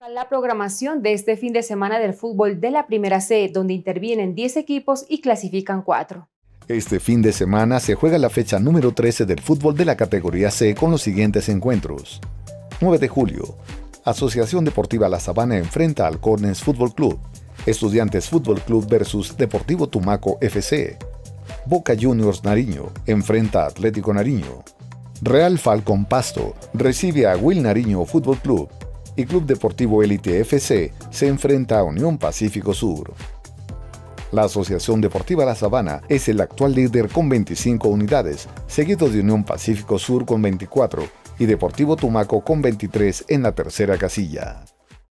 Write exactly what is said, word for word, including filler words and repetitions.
La programación de este fin de semana del fútbol de la Primera C, donde intervienen diez equipos y clasifican cuatro. Este fin de semana se juega la fecha número trece del fútbol de la categoría C con los siguientes encuentros. nueve de julio, Asociación Deportiva La Sabana enfrenta al Cornes Fútbol Club. Estudiantes Fútbol Club versus Deportivo Tumaco F C. Boca Juniors Nariño enfrenta a Atlético Nariño. Real Falcón Pasto recibe a Will Nariño Fútbol Club. Y Club Deportivo Élite F C se enfrenta a Unión Pacífico Sur. La Asociación Deportiva La Sabana es el actual líder con veinticinco unidades, seguido de Unión Pacífico Sur con veinticuatro y Deportivo Tumaco con veintitrés en la tercera casilla.